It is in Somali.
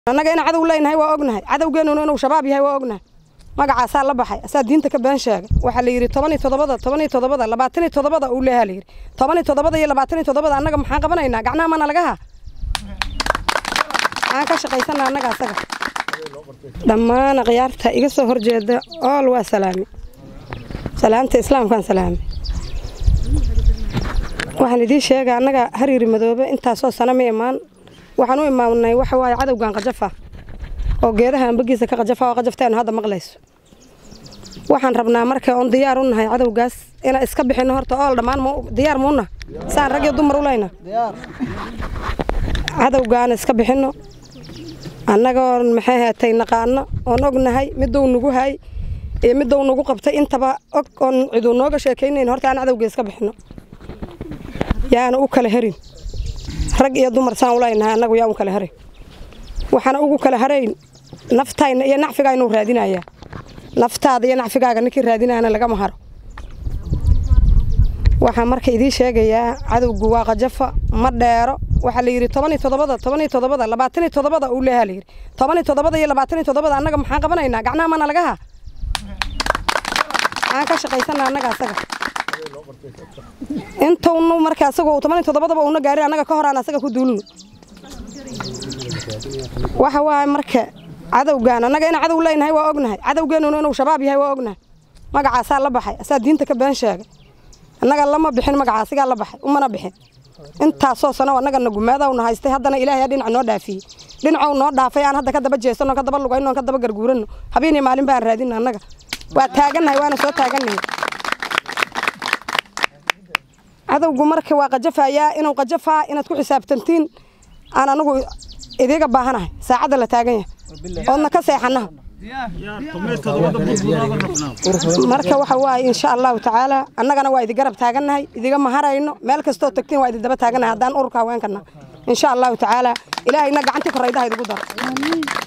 annaga in cadow leenahay waa ognahay cadowgeenu inuu shabaab yahay waa ognahay magacaasa la baxay asaa diinta ka been sheegay waxa la yiri 17 27 uu leeyahay la yiri 17 iyo 27 annaga maxaan qabanaynaa gacnaha mana lagaha aan ka shaqaysanaa annaga asaga dhammaan qiyaarta iga soo horjeeda oo waa salaamta islaamkan salaam waxaan idin sheegay annaga hariir madoobe inta soo saname imaan waxaan u imaanay waxa waay cadawgan qajafa oo geedaha ambagiisa ka qajafa oo qajaftaan hadda maqlayso waxaan rabnaa marka on diyaar u nahay cadawgaas ina iska bixino horta oo dhamaan diyaar muuna saan rag iyo dumar u leeyna cadawgan iska bixino annaga maxay haatay naqaano oo ognahay miduu nugu hay ee miduu nugu qabtay intaba og on ciidu nooga sheekeyneen horta aan cadawga iska bixino yaana u kala harin rag iyo dumar saan ulaynahay annagu yaa u kala haray waxana ugu kala harayn naftayna iyo nacfigayna raadinaya naftaada iyo nacfigaaga ninkii raadinayna laga maharo waxa marka idin sheegaya cadawgu waa qajafa ma dheero waxa la yiri 17 27 uu leeyahay la yiri 17 iyo 27 annaga maxaan qabanaynaa gacnaha mana lagaha aan ka shaqaysanaa annaga asaga intuu marka asagoo 17 uu na gaaray annaga ka hor aan asaga ku duulno waxa waa marka cadawgan annaga in cadow leenahay waa ognahay cadowgeenu inuu shabaab yahay waa ognahay magacaasa la baxay asaa diinta ka been sheegay annaga lama bixin magacaasiga la baxay umana bixin inta soo sano annaga nagumaada una haystay haddana ilaahay dhinac noo dhaafiyay dhinacu noo dhaafay aan hadda ka daba jeesano ka daba lugayno ka daba garguurano habeenii maalin baan raadin annaga waa taaganahay waana soo taaganahay cadawgu marka waa qajafaya inuu qajafaa inaad ku xisaabtantiin aan anagu idiga baahanahay saacada la taagan yahay oo ka seexanaha marka waxa waay insha Allah taala annagana waa idin garab taaganahay idiga maharayno meel kasto tagtiin waa idin daba taaganahay hadaan ururka haweenkana insha Allah taala ilaahayna gacanta koraydaha idigu daro